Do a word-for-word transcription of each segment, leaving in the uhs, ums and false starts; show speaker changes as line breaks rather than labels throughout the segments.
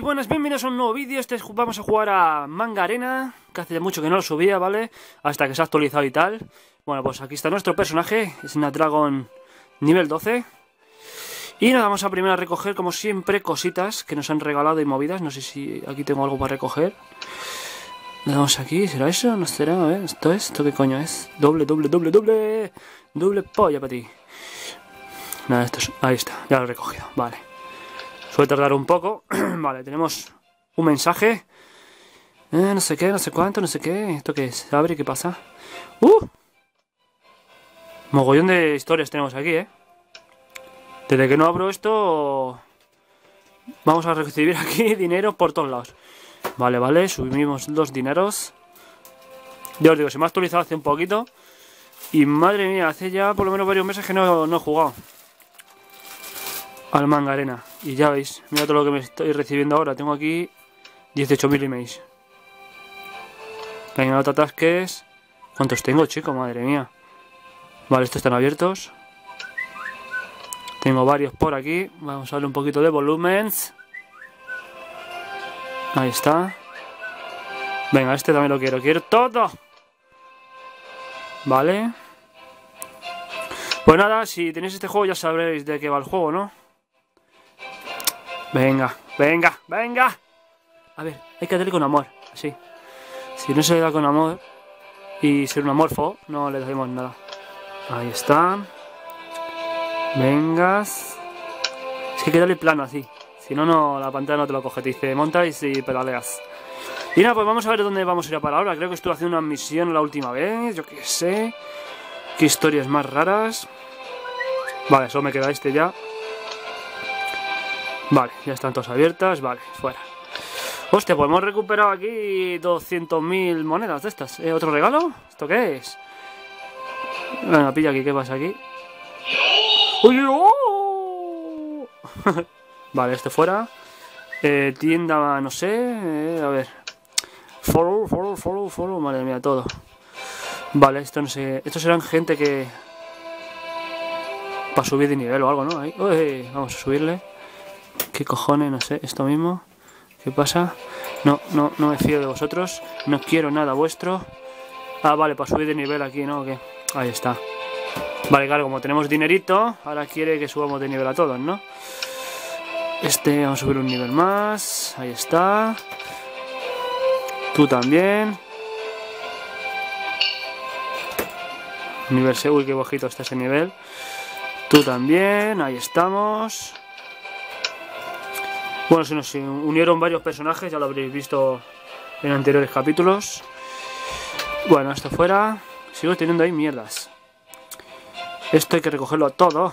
buenas, bienvenidos a un nuevo vídeo. Este es, vamos a jugar a Manga Arena, que hace mucho que no lo subía, ¿vale? Hasta que se ha actualizado y tal. Bueno, pues aquí está nuestro personaje, Snapdragon nivel doce. Y nada, vamos a primero a recoger, como siempre, cositas que nos han regalado y movidas. No sé si aquí tengo algo para recoger. Le damos aquí, ¿será eso? ¿No será? A ver, ¿esto es? ¿Esto qué coño es? Doble, doble, doble, doble. Doble polla para ti. Nada, esto es... Ahí está, ya lo he recogido, vale. Suele tardar un poco. Vale, tenemos un mensaje. Eh, no sé qué, no sé cuánto, no sé qué. ¿Esto qué es? ¿Se abre? ¿Qué pasa? ¡Uh! Mogollón de historias tenemos aquí, ¿eh? Desde que no abro esto... Vamos a recibir aquí dinero por todos lados. Vale, vale, subimos los dineros. Ya os digo, se me ha actualizado hace un poquito. Y madre mía, hace ya por lo menos varios meses que no, no he jugado al Manga Arena. Y ya veis, mira todo lo que me estoy recibiendo ahora. Tengo aquí dieciocho mil emails. Venga, no te atasques. ¿Cuántos tengo, chico? Madre mía. Vale, estos están abiertos. Tengo varios por aquí. Vamos a darle un poquito de volumen. Ahí está. Venga, este también lo quiero. Quiero todo. Vale. Pues nada, si tenéis este juego ya sabréis de qué va el juego, ¿no? Venga, venga, venga. A ver, hay que darle con amor, así. Si no se le da con amor y ser un amorfo, no le damos nada. Ahí está. Vengas. Es que hay que darle plano así. Si no, no, la pantalla no te lo coge. Te dice monta y si pedaleas. Y nada, pues vamos a ver dónde vamos a ir a parar ahora. Creo que estuve haciendo una misión la última vez. Yo qué sé. Qué historias más raras. Vale, solo me queda este ya. Vale, ya están todas abiertas. Vale, fuera. Hostia, pues hemos recuperado aquí doscientas mil monedas de estas. ¿Eh, ¿Otro regalo? ¿Esto qué es? Venga, pilla aquí. ¿Qué pasa aquí? ¡Uy! ¡Oh! Vale, este fuera. Eh, tienda, no sé. Eh, a ver. Follow, follow, follow, follow. Madre mía, todo. Vale, esto no sé. Estos serán gente que... Para subir de nivel o algo, ¿no? Ahí. Uy, vamos a subirle. ¿Qué cojones? No sé. Esto mismo. ¿Qué pasa? No, no, no me fío de vosotros. No quiero nada vuestro. Ah, vale, para subir de nivel aquí, ¿no? ¿Qué? Ahí está. Vale, claro, como tenemos dinerito, ahora quiere que subamos de nivel a todos, ¿no? Este, vamos a subir un nivel más. Ahí está. Tú también. Nivel C. Uy, qué bajito está ese nivel. Tú también. Ahí estamos. Bueno, se nos unieron varios personajes, ya lo habréis visto en anteriores capítulos. Bueno, esto fuera. Sigo teniendo ahí mierdas. Esto hay que recogerlo todo.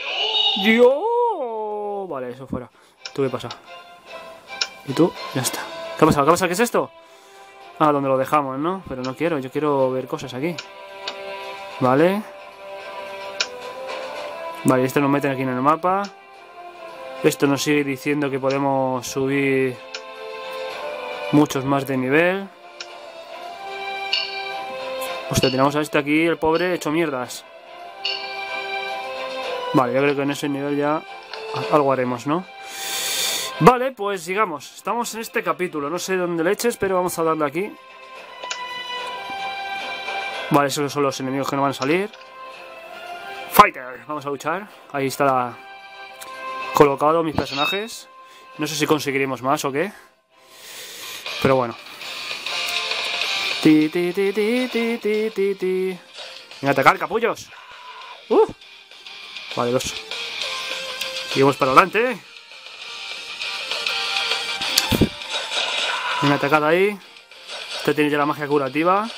¡Yo! Vale, eso fuera. ¿Tú qué pasa? ¿Y tú? Ya está. ¿Qué ha pasado? ¿Qué pasa? ¿Qué es esto? Ah, donde lo dejamos, ¿no? Pero no quiero, yo quiero ver cosas aquí. Vale. Vale, esto nos meten aquí en el mapa. Esto nos sigue diciendo que podemos subir muchos más de nivel. Hostia, tenemos a este aquí, el pobre, hecho mierdas. Vale, yo creo que en ese nivel ya algo haremos, ¿no? Vale, pues sigamos. Estamos en este capítulo. No sé dónde le eches, pero vamos a darle aquí. Vale, esos son los enemigos que no van a salir. Fighter, vamos a luchar. Ahí está la... colocado mis personajes. No sé si conseguiremos más o qué. Pero bueno. Ti, ti, ti, ti, ti, ti, ti, ti. Venga, atacar, capullos. Uh. Vale, dos. Seguimos para adelante. Venga, atacad ahí. Este tiene ya la magia curativa.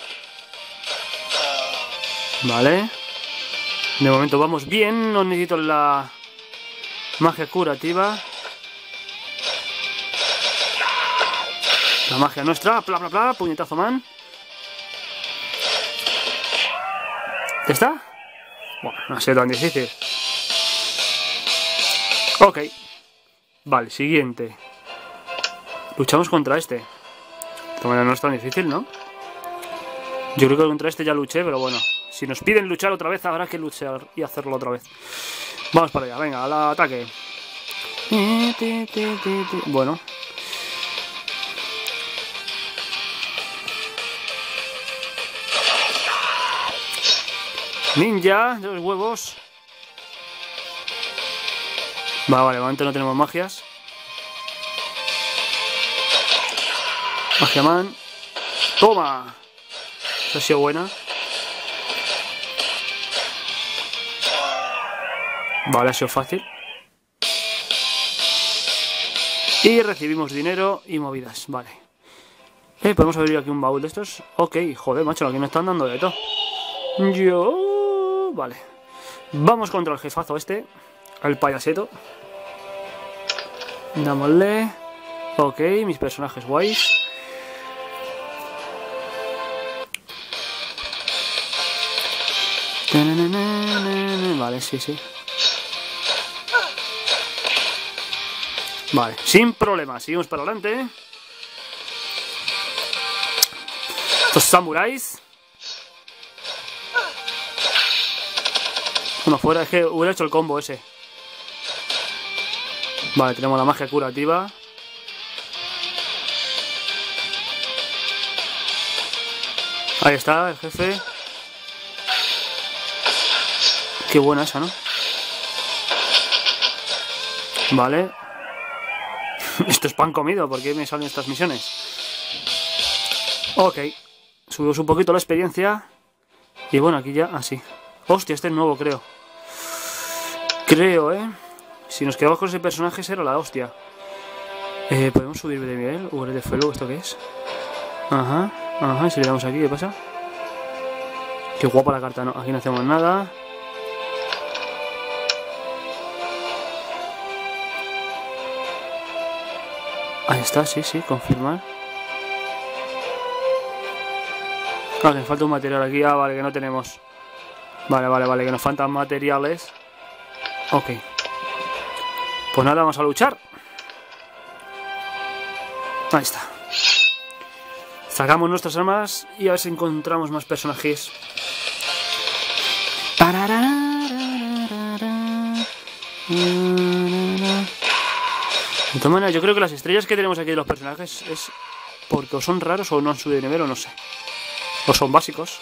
Vale. De momento vamos bien. No necesito la magia curativa. La magia nuestra. Pla, pla, pla. Puñetazo, man. ¿Ya está? Bueno, no ha sido tan difícil. Ok. Vale, siguiente. Luchamos contra este. De esta manera no es tan difícil, ¿no? Yo creo que contra este ya luché, pero bueno. Si nos piden luchar otra vez, habrá que luchar y hacerlo otra vez. Vamos para allá, venga, al ataque. Bueno, Ninja, dos huevos. Vale, vale, de momento no tenemos magias. Magia Man. Toma. Esa ha sido buena. Vale, ha sido fácil. Y recibimos dinero y movidas, vale. Eh, podemos abrir aquí un baúl de estos. Ok, joder, macho, aquí me están dando de todo. Yo... Vale. Vamos contra el jefazo este. El payaseto. Dámosle. Ok, mis personajes guays. Vale, sí, sí. Vale, sin problema, seguimos para adelante. Estos samuráis. Uno fuera, es que hubiera hecho el combo ese. Vale, tenemos la magia curativa. Ahí está, el jefe. Qué buena esa, ¿no? Vale. Esto es pan comido, ¿por qué me salen estas misiones? Ok. Subimos un poquito la experiencia. Y bueno, aquí ya, así. Hostia, este es nuevo, creo. Creo, ¿eh? Si nos quedamos con ese personaje será la hostia. Eh, ¿podemos subir de nivel? U R de fuego, ¿esto qué es? Ajá, ajá, y si le damos aquí, ¿qué pasa? Qué guapa la carta, no, aquí no hacemos nada. Ahí está, sí, sí, confirmar. Ah, que me falta un material aquí. Ah, vale, que no tenemos. Vale, vale, vale, que nos faltan materiales. Ok. Pues nada, vamos a luchar. Ahí está. Sacamos nuestras armas y a ver si encontramos más personajes. De todas maneras, yo creo que las estrellas que tenemos aquí de los personajes es porque o son raros o no han subido de nivel o no sé. O son básicos.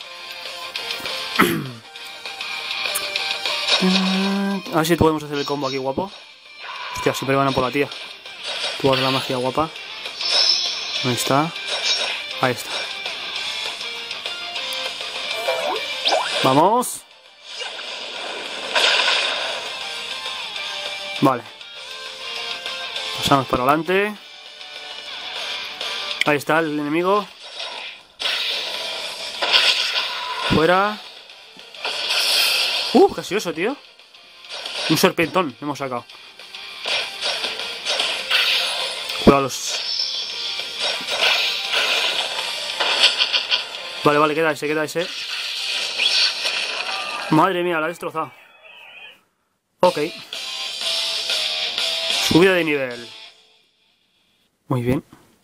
A ver si podemos hacer el combo aquí, guapo. Hostia, siempre van a por la tía. Tú haces la magia, guapa. Ahí está. Ahí está. Vamos. Vale. Pasamos para adelante. Ahí está el enemigo. Fuera. Uh, casi eso, tío. Un serpentón hemos sacado. Cuidado los... Vale, vale, queda ese, queda ese. Madre mía, la he destrozado. Ok. Subida de nivel. Muy bien.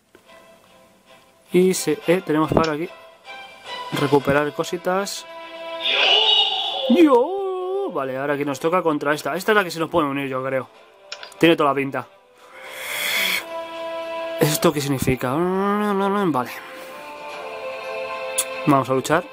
Y se, eh, tenemos para aquí recuperar cositas. Yo. Vale, ahora aquí nos toca contra esta. Esta es la que se nos puede unir, yo creo. Tiene toda la pinta. ¿Esto qué significa? Vale. Vamos a luchar.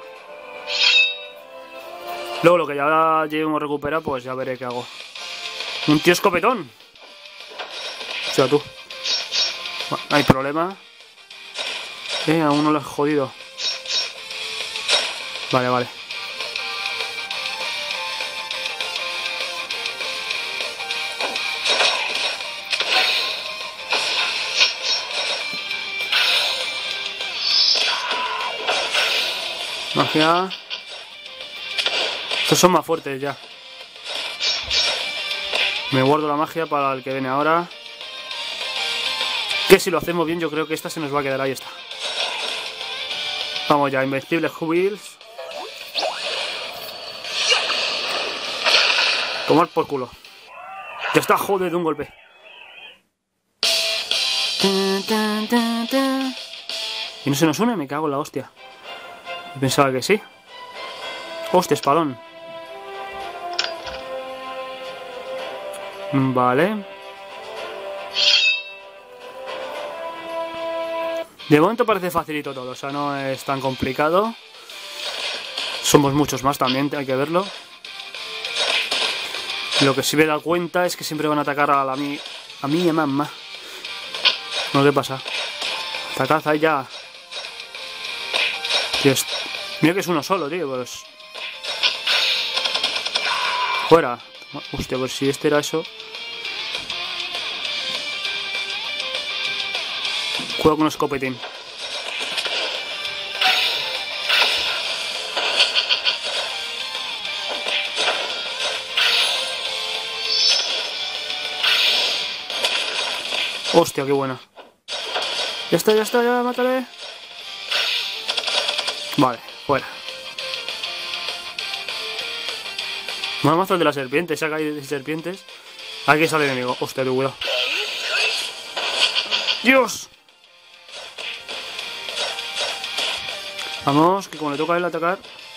Luego lo que ya lleguemos a recuperar, pues ya veré qué hago. Un tío escopetón. O sea, tú. Bueno, no hay problema. Eh, aún no lo he jodido. Vale, vale. Magia. Estos son más fuertes ya. Me guardo la magia para el que viene ahora. Que si lo hacemos bien, yo creo que esta se nos va a quedar. Ahí está. Vamos ya, Invencibles Jubiles. Tomar por culo. Ya está, joder, de un golpe. ¿Y no se nos une? Me cago en la hostia. Pensaba que sí. Hostia, espadón. Vale. De momento parece facilito todo, o sea, no es tan complicado. Somos muchos más también, hay que verlo. Lo que sí me he dado cuenta es que siempre van a atacar a la mi, a mi mamá. No, ¿qué pasa? Atacad ahí ya. Tío, es... mira que es uno solo, tío, pues... Fuera. Hostia, pues si este era eso... Cuidado con un escopetín. Hostia, qué buena. Ya está, ya está, ya mátale. Vale, fuera. Más mazo el de las serpientes, saca ahí de serpientes. Aquí sale el enemigo. Hostia, tu cuidado. ¡Dios! Vamos, que como le toca a él atacar.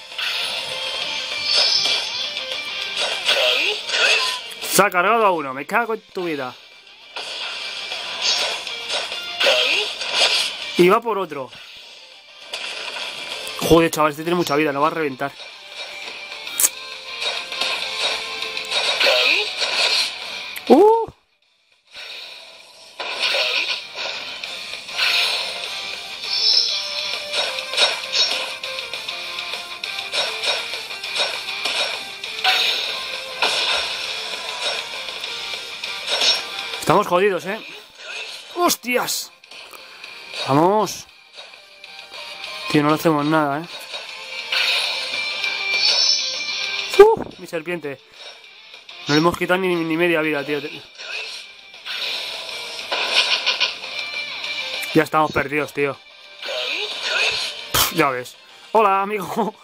Se ha cargado a uno, me cago en tu vida. Y va por otro. Joder, chaval, este tiene mucha vida, lo va a reventar. ¡Uh! Estamos jodidos, ¿eh? ¡Hostias! Vamos. Tío, no le hacemos nada, ¿eh? ¡Uh! Mi serpiente. No le hemos quitado ni, ni media vida, tío. Ya estamos perdidos, tío. Pff, ya ves. Hola, amigo.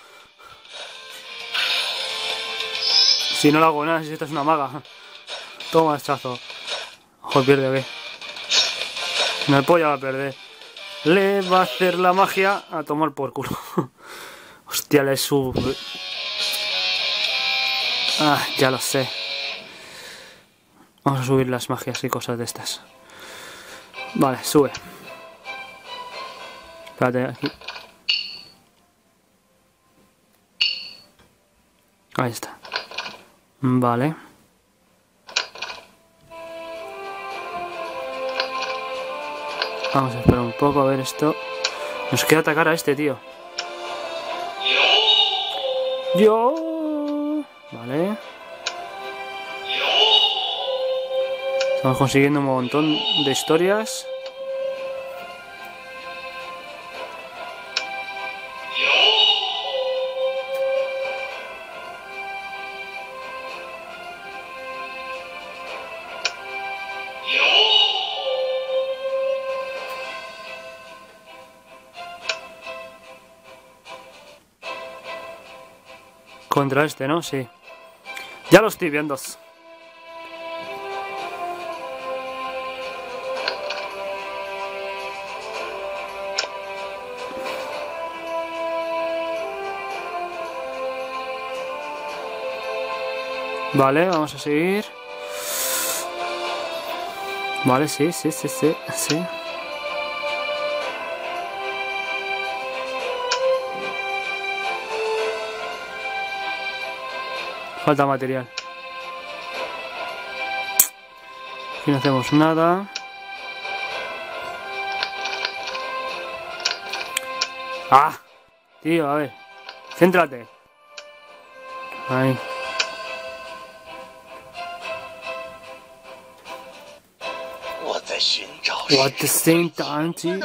Si no le hago nada, si esta es una maga. Toma, hachazo. Ojo, pierde, ¿o qué? No, el pollo va a perder. Le va a hacer la magia a tomar por culo. Hostia, le sube. Ah, ya lo sé. Vamos a subir las magias y cosas de estas. Vale, sube. Espérate, aquí. Ahí está. Vale. Vamos a esperar un poco a ver esto. Nos queda atacar a este, tío. Yo. Vale. Estamos consiguiendo un montón de historias. Contra este, ¿no? Sí. Ya lo estoy viendo. Vale, vamos a seguir. Vale, sí, sí, sí, sí, sí. Falta material. Aquí no hacemos nada. ¡Ah! Tío, a ver. Céntrate. Ahí. What the same time, tío.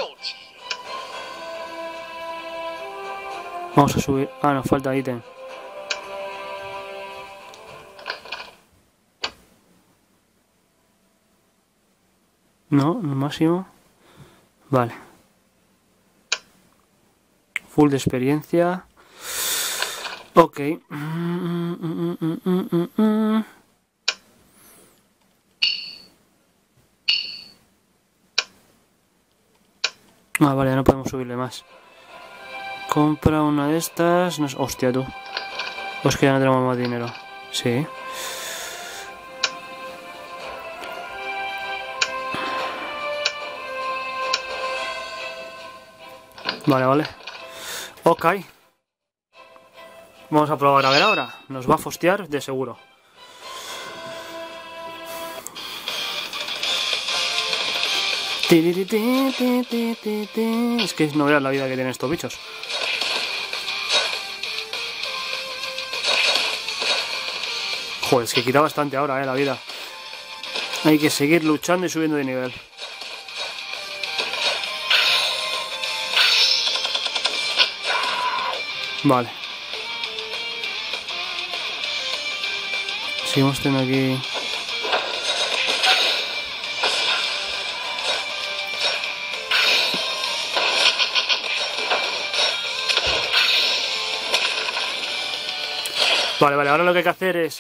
Vamos a subir. Ah, nos falta ítem. No, no máximo. Vale. Full de experiencia. Ok. Mm, mm, mm, mm, mm, mm. Ah, vale, ya no podemos subirle más. Compra una de estas. No, hostia, tú. Pues que ya no tenemos más dinero. Sí. Vale, vale. Ok. Vamos a probar a ver ahora. Nos va a fostear de seguro. Es que no veas la vida que tienen estos bichos. Joder, es que quita bastante ahora, eh, la vida. Hay que seguir luchando y subiendo de nivel. Vale. Seguimos teniendo aquí... Vale, vale, ahora lo que hay que hacer es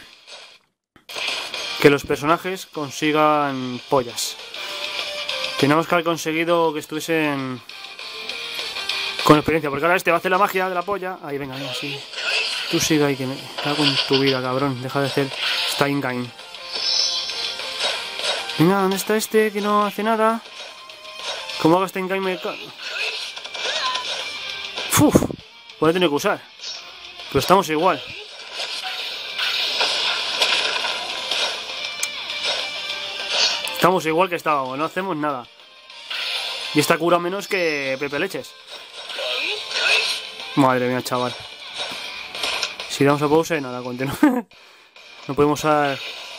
que los personajes consigan pollas. Tenemos que haber conseguido que estuviesen con experiencia, porque ahora este va a hacer la magia de la polla. Ahí, venga, venga, sí. Tú sigue ahí, que me cago en tu vida, cabrón. Deja de hacer Steingame. Venga, ¿dónde está este que no hace nada? ¿Cómo hago Steingame? Me ca... Uf, voy a tener que usar. Pero estamos igual. Estamos igual que estábamos, no hacemos nada. Y esta cura menos que Pepe Leches. Madre mía, chaval. Si damos a pausa y nada, continúa. No podemos usar...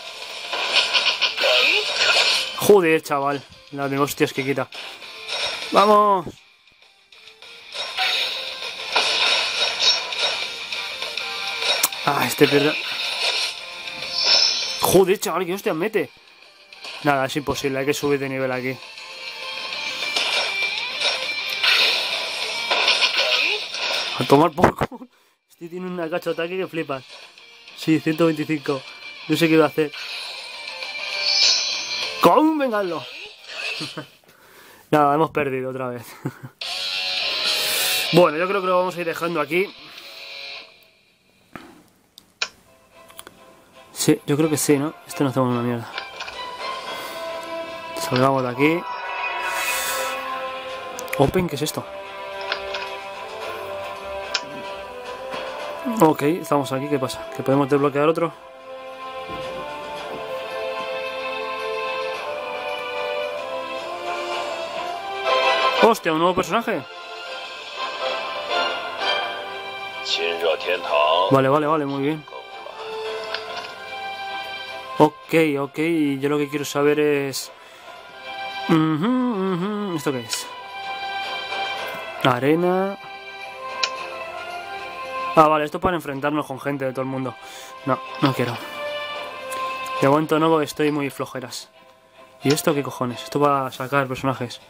Joder, chaval. La de hostias que quita. ¡Vamos! Ah, este pierde... Joder, chaval, que hostia mete. Nada, es imposible, hay que subir de nivel aquí. A tomar poco. Este tiene una cacho ataque que flipas. Sí, ciento veinticinco. No sé qué iba a hacer. ¡Con! ¡Vengadlo! Nada, hemos perdido otra vez. Bueno, yo creo que lo vamos a ir dejando aquí. Sí, yo creo que sí, ¿no? Esto no hacemos una mierda. Salgamos de aquí. Open, ¿qué es esto? Ok, estamos aquí, ¿qué pasa? ¿Que podemos desbloquear otro? ¡Hostia, un nuevo personaje! Vale, vale, vale, muy bien. Ok, ok, yo lo que quiero saber es... Uh -huh, uh -huh. ¿Esto qué es? Arena... Ah, vale, esto es para enfrentarnos con gente de todo el mundo. No, no quiero. De momento no, porque estoy muy flojeras. ¿Y esto qué cojones? Esto va a sacar personajes.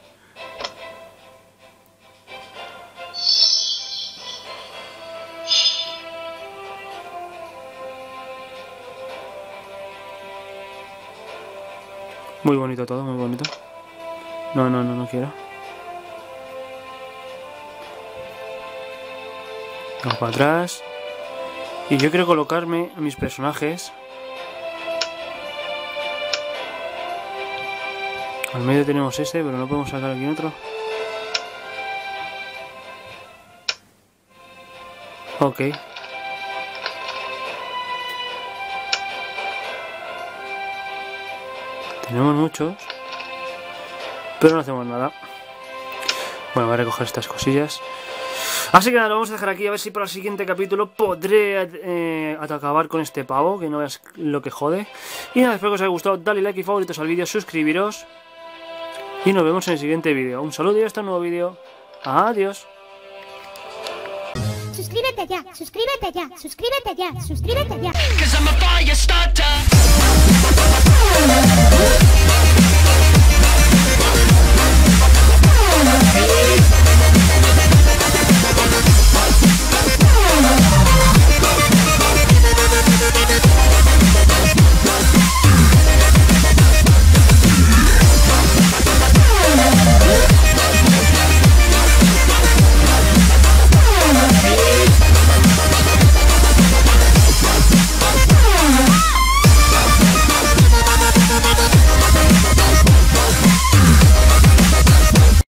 Muy bonito todo, muy bonito. No, no, no, no quiero. Vamos para atrás. Y yo quiero colocarme a mis personajes. Al medio tenemos este, pero no podemos sacar aquí otro. Ok. Tenemos muchos, pero no hacemos nada. Bueno, voy a recoger estas cosillas. Así que nada, lo vamos a dejar aquí. A ver si para el siguiente capítulo podré eh, acabar con este pavo, que no veas lo que jode. Y nada, espero que os haya gustado. Dale like y favoritos al vídeo, suscribiros. Y nos vemos en el siguiente vídeo. Un saludo y hasta un nuevo vídeo. Adiós.
Suscríbete ya, suscríbete ya, suscríbete ya, suscríbete ya.